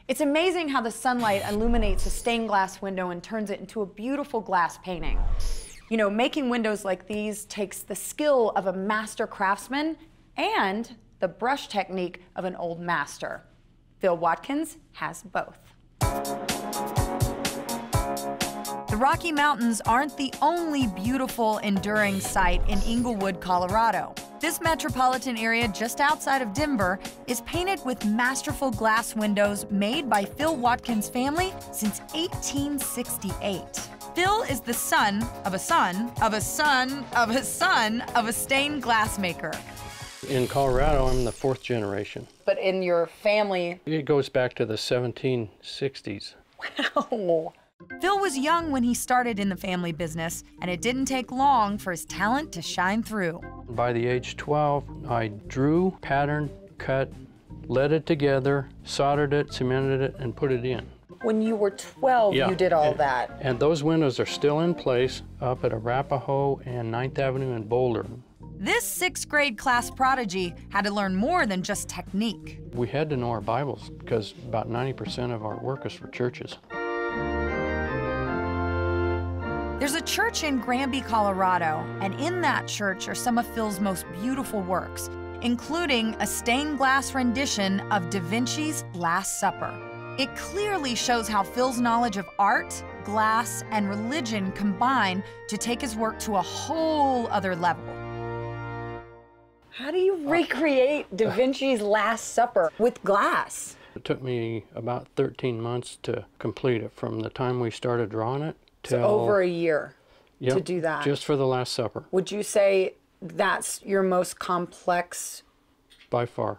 It's amazing how the sunlight illuminates a stained glass window and turns it into a beautiful glass painting. You know, making windows like these takes the skill of a master craftsman and the brush technique of an old master. Phil Watkins has both. The Rocky Mountains aren't the only beautiful, enduring sight in Englewood, Colorado. This metropolitan area just outside of Denver is painted with masterful glass windows made by Phil Watkins' family since 1868. Phil is the son of a son of a son of a son of a stained glass maker. In Colorado, I'm the 4th generation. But in your family... It goes back to the 1760s. Wow. Phil was young when he started in the family business, and it didn't take long for his talent to shine through. By the age 12, I drew, patterned, cut, lead it together, soldered it, cemented it, and put it in. When you were 12, you did all that. And those windows are still in place up at Arapahoe and 9th Avenue in Boulder. This 6th grade class prodigy had to learn more than just technique. We had to know our Bibles because about 90% of our work is for churches. There's a church in Granby, Colorado, and in that church are some of Phil's most beautiful works, including a stained glass rendition of Da Vinci's Last Supper. It clearly shows how Phil's knowledge of art, glass, and religion combine to take his work to a whole other level. How do you recreate Da Vinci's Last Supper with glass? It took me about 13 months to complete it, from the time we started drawing it till... So over a year to do that? Just for the Last Supper. Would you say that's your most complex? By far.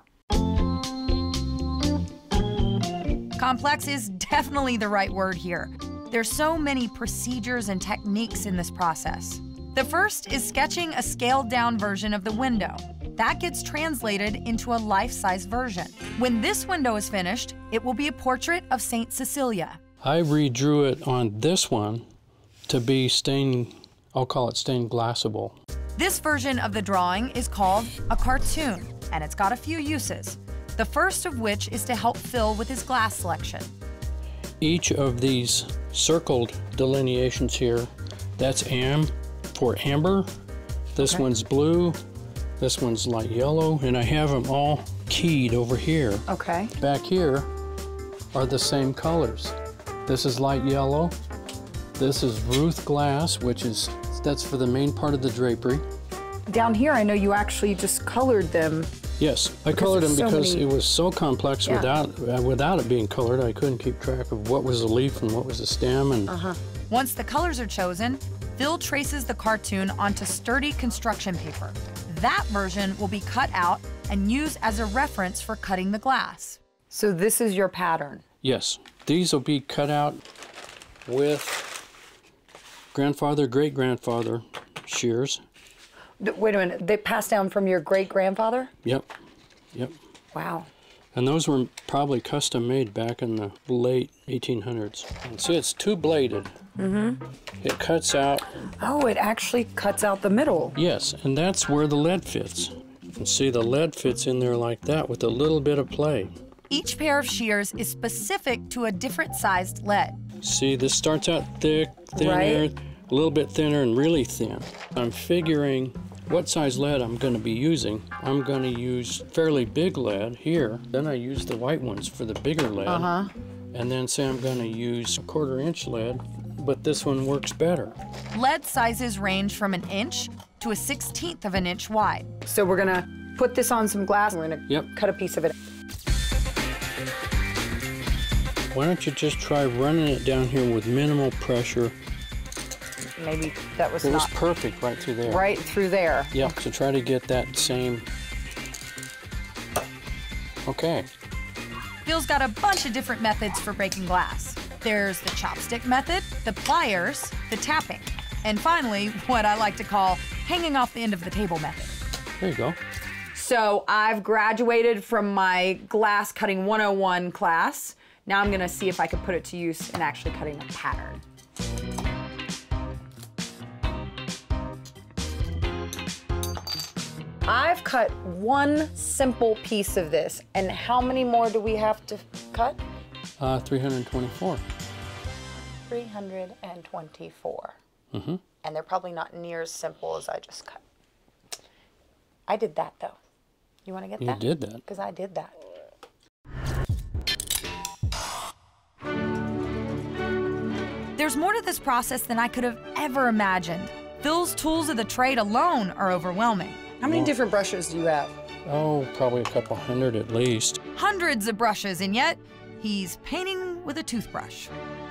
Complex is definitely the right word here. There's so many procedures and techniques in this process. The first is sketching a scaled-down version of the window. That gets translated into a life-size version. When this window is finished, it will be a portrait of Saint Cecilia. I redrew it on this one to be stained, I'll call it stained glassable. This version of the drawing is called a cartoon, and it's got a few uses. The first of which is to help Phil with his glass selection. Each of these circled delineations here, that's AM for amber, this one's blue, this one's light yellow, and I have them all keyed over here. Okay. Back here are the same colors. This is light yellow, this is Ruth glass, that's for the main part of the drapery. Down here, I know you actually just colored them. Yes, I colored them because it was so complex without it being colored. I couldn't keep track of what was a leaf and what was a stem. And Once the colors are chosen, Phil traces the cartoon onto sturdy construction paper. That version will be cut out and used as a reference for cutting the glass. So this is your pattern? Yes, these will be cut out with grandfather, great-grandfather shears. Wait a minute, they passed down from your great-grandfather? Yep, yep. Wow. And those were probably custom made back in the late 1800s. And see, it's two-bladed. It cuts out. Oh, it actually cuts out the middle. Yes, and that's where the lead fits. You can see the lead fits in there like that with a little bit of play. Each pair of shears is specific to a different sized lead. See, this starts out thick, thinner, a little bit thinner, and really thin. I'm figuring what size lead I'm going to be using. I'm going to use fairly big lead here. Then I use the white ones for the bigger lead. And then say I'm going to use a 1/4 inch lead, but this one works better. Lead sizes range from 1 inch to 1/16 of an inch wide. So we're going to put this on some glass. We're going to cut a piece of it. Why don't you just try running it down here with minimal pressure? Maybe that was It was perfect right through there. Right through there. Yep, so try to get that same. Okay. Phil's got a bunch of different methods for breaking glass. There's the chopstick method, the pliers, the tapping, and finally, what I like to call hanging off the end of the table method. There you go. So I've graduated from my glass cutting 101 class. Now I'm gonna see if I can put it to use in actually cutting a pattern. I've cut one simple piece of this, and how many more do we have to cut? 324. 324. Mm-hmm. And they're probably not near as simple as I just cut. I did that, though. You want to get that? You did that. Because I did that. There's more to this process than I could have ever imagined. Phil's tools of the trade alone are overwhelming. How many different brushes do you have? Oh, probably a couple hundred at least. Hundreds of brushes, and yet he's painting with a toothbrush.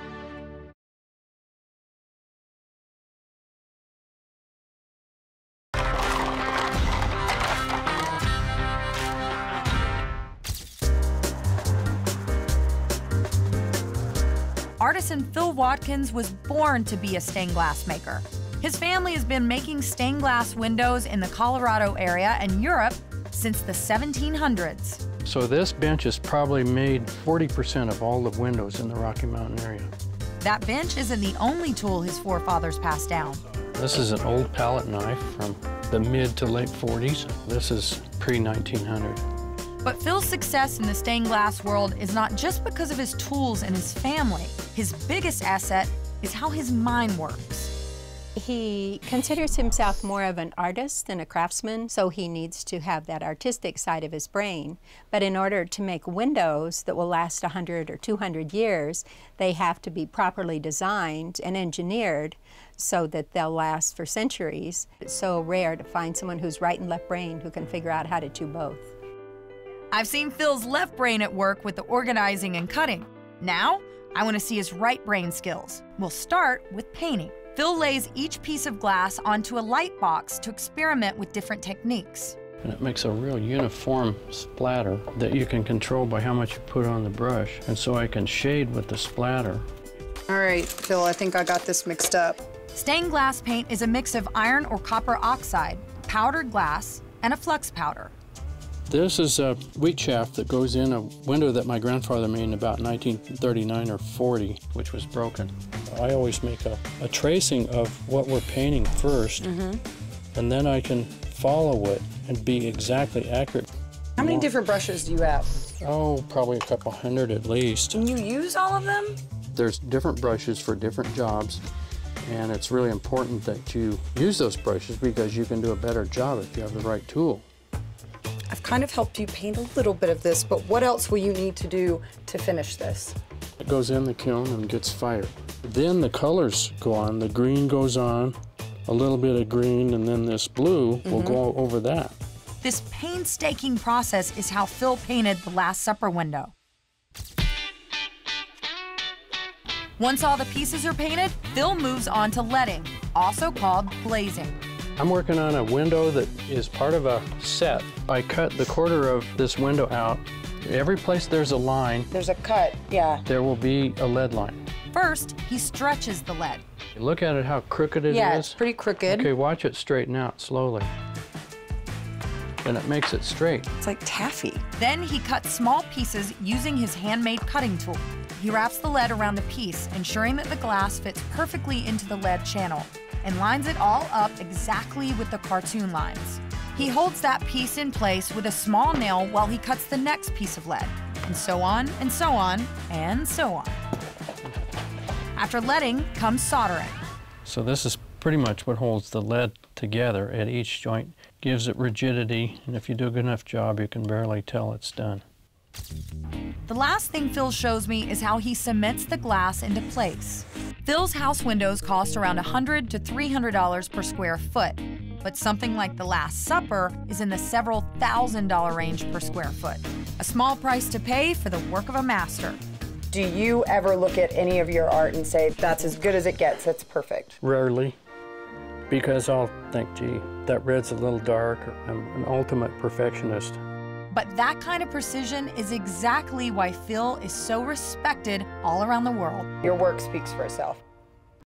Artisan Phil Watkins was born to be a stained glass maker. His family has been making stained glass windows in the Colorado area and Europe since the 1700s. So this bench has probably made 40% of all the windows in the Rocky Mountain area. That bench isn't the only tool his forefathers passed down. This is an old palette knife from the mid to late 40s. This is pre-1900. But Phil's success in the stained glass world is not just because of his tools and his family. His biggest asset is how his mind works. He considers himself more of an artist than a craftsman, so he needs to have that artistic side of his brain. But in order to make windows that will last 100 or 200 years, they have to be properly designed and engineered so that they'll last for centuries. It's so rare to find someone who's right and left brain who can figure out how to do both. I've seen Phil's left brain at work with the organizing and cutting. Now, I want to see his right brain skills. We'll start with painting. Phil lays each piece of glass onto a light box to experiment with different techniques. And it makes a real uniform splatter that you can control by how much you put on the brush. And so I can shade with the splatter. All right, Phil, I think I got this mixed up. Stained glass paint is a mix of iron or copper oxide, powdered glass, and a flux powder. This is a wheat shaft that goes in a window that my grandfather made in about 1939 or 40, which was broken. I always make a tracing of what we're painting first, and then I can follow it and be exactly accurate. How many different brushes do you have? Oh, probably a couple hundred at least. And you use all of them? There's different brushes for different jobs, and it's really important that you use those brushes because you can do a better job if you have the right tool. I've kind of helped you paint a little bit of this, but what else will you need to do to finish this? It goes in the kiln and gets fired. Then the colors go on. The green goes on, a little bit of green, and then this blue will go over that. This painstaking process is how Phil painted the Last Supper window. Once all the pieces are painted, Phil moves on to leading, also called glazing. I'm working on a window that is part of a set. I cut the quarter of this window out. Every place there's a line, There's a cut, yeah. there will be a lead line. First, he stretches the lead. Look at it, how crooked it is. Yeah, it's pretty crooked. Okay, watch it straighten out slowly. And it makes it straight. It's like taffy. Then he cuts small pieces using his handmade cutting tool. He wraps the lead around the piece, ensuring that the glass fits perfectly into the lead channel, and lines it all up exactly with the cartoon lines. He holds that piece in place with a small nail while he cuts the next piece of lead, and so on, and so on, and so on. After leading comes soldering. So this is pretty much what holds the lead together at each joint, gives it rigidity, and if you do a good enough job, you can barely tell it's done. The last thing Phil shows me is how he cements the glass into place. Phil's house windows cost around $100 to $300 per square foot, but something like the Last Supper is in the several $1,000 range per square foot. A small price to pay for the work of a master. Do you ever look at any of your art and say, that's as good as it gets, that's perfect? Rarely, because I'll think, gee, that red's a little dark. I'm an ultimate perfectionist. But that kind of precision is exactly why Phil is so respected all around the world. Your work speaks for itself.